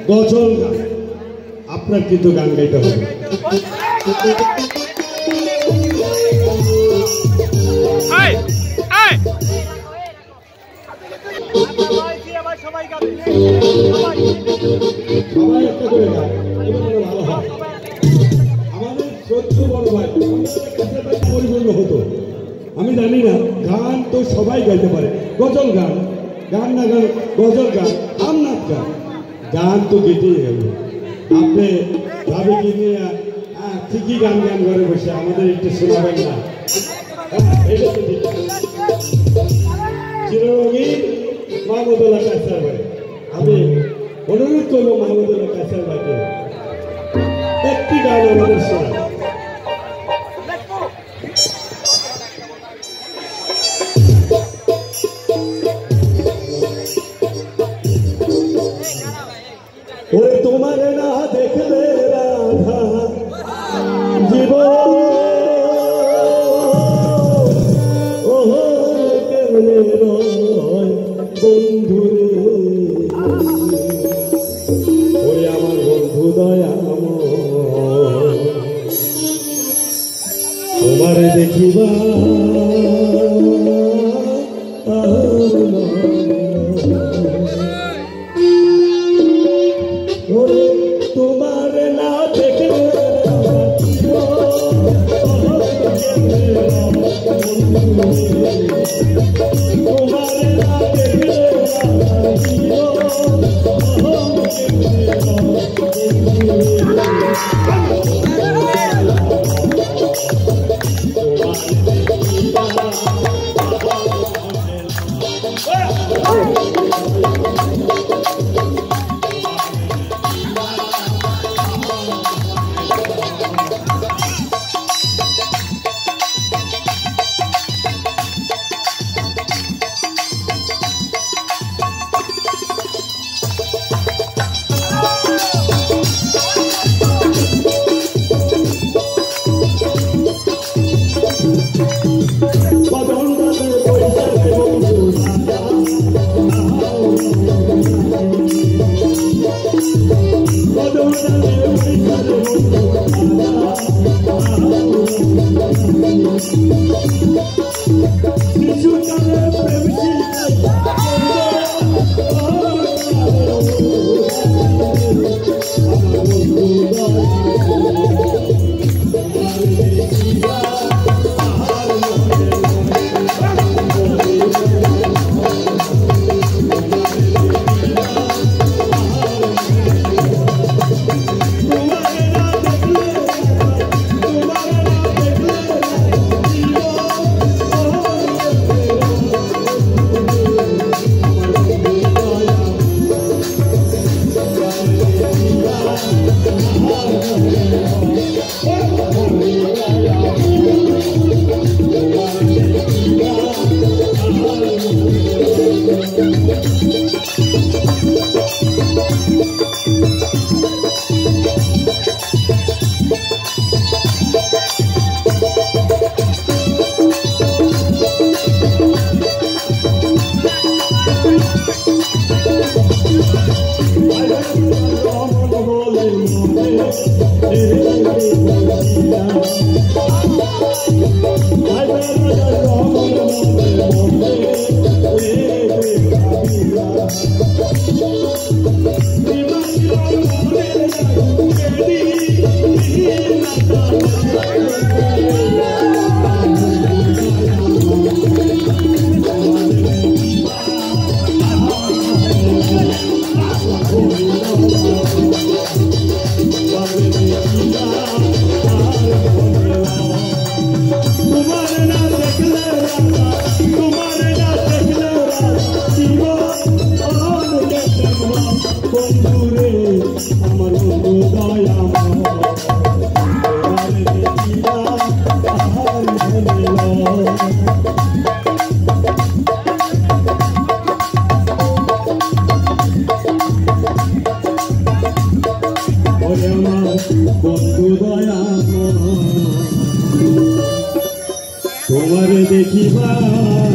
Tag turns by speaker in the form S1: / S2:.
S1: গজল গান। আপনার কিন্তু গান গাইতে হবে। সবাই একটা করে গান, ভালো হয়। আমাদের শ্রদ্ধ বড় ভাই পরিপূর্ণ হতো। আমি জানি না, গান তো সবাই গাইতে পারে। গজল গান, গান না গান, গজল গান, আমনাথ গান, গান তো গেতেই হবে। আপনি ভাবে কি নিয়ে ঠিকই গান গান ঘরে বসে আমাদের একটু শোনাবেন না? এটা তো ঠিক। চিররঙিন মাহমুদুল্লাহ কায়সার ভাই, আমি অনুরোধ করবো মাহমুদুল্লাহ কায়সার ভাইকে একটি গান আমাদের শোনা। ওরে তোমার না দেখলে রাধা জীবন কেমনে রয় বন্ধুরে, ওরে আমার বন্ধু দয়াময়, তোমারে দেখিবা তোমার না দেখলে তোমারে দেখিবা